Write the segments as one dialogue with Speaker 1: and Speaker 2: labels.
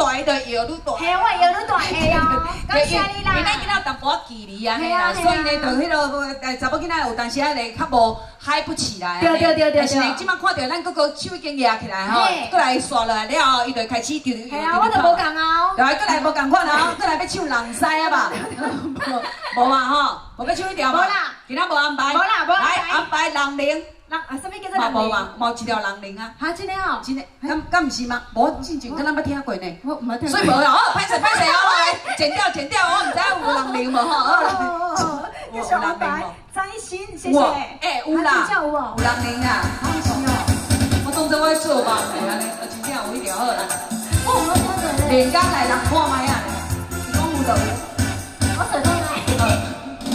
Speaker 1: 大，伊就摇愈大。
Speaker 2: 嘿，我摇愈大会哦，感谢你啦。
Speaker 1: 因为囡仔淡薄仔记哩安尼啦，所以呢，就迄落查某囡仔有当时啊咧较无嗨不起来。对。但是呢，即摆看到咱哥哥手已经压起来吼，过来刷落来了后，伊就开始丢。
Speaker 2: 系啊，我就无共哦。
Speaker 1: 对，过来无共款哦，过来要唱人西啊吧？无嘛吼，无要唱迄条嘛。无啦，今仔无安排。无啦，无安排。来安排人铃。
Speaker 2: 啊，什么叫做人铃？
Speaker 1: 冇一条人铃啊！
Speaker 2: 哈，真的哦，
Speaker 1: 真的，敢唔是吗？无之前敢咱捌听过呢。
Speaker 2: 我唔捌听。
Speaker 1: 所以无啦，哦，歹势哦，剪掉，我唔知有人铃无吼。
Speaker 2: 有小白，张一新，谢谢。
Speaker 1: 有啦，
Speaker 2: 有
Speaker 1: 人铃啊。
Speaker 2: 好是哦。
Speaker 1: 我当作我做梦的安尼，真正有迄条好啦。
Speaker 2: 我晓得咧。
Speaker 1: 连工来人看卖啊，是讲有就有。
Speaker 2: 我手动来。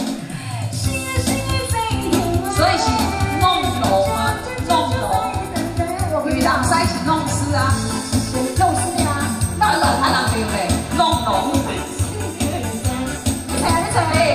Speaker 1: 所以是。人西是弄湿啊，
Speaker 2: 弄湿啊，
Speaker 1: 那人还人对嘞，弄浓。
Speaker 2: 你吹，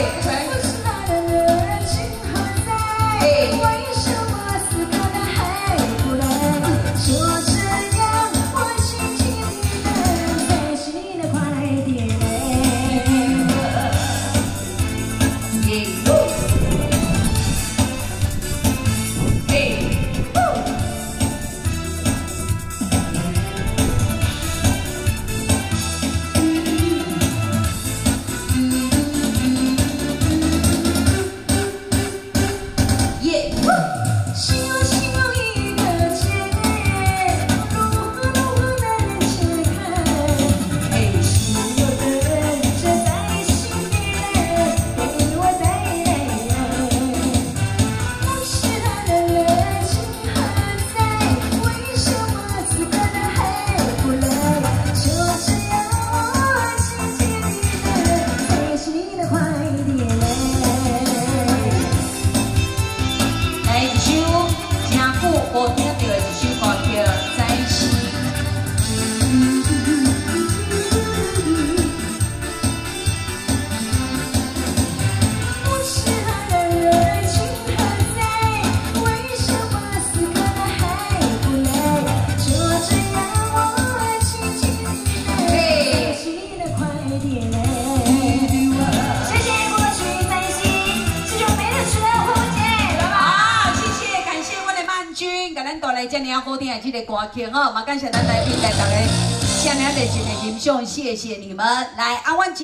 Speaker 1: 我听到的一首歌叫《在一起》。
Speaker 2: 我是他的热情何在？为什么此刻他还不来？就这样，我轻轻地开启了快点。谢谢过去在一起，这就没得吃了，慧慧姐，拜拜。
Speaker 1: 好，谢谢，感谢我的曼君，甲咱带来这么好听的这个歌曲哦，嘛感谢咱来宾来大家这么热情的欣赏，谢谢你们。来，阮。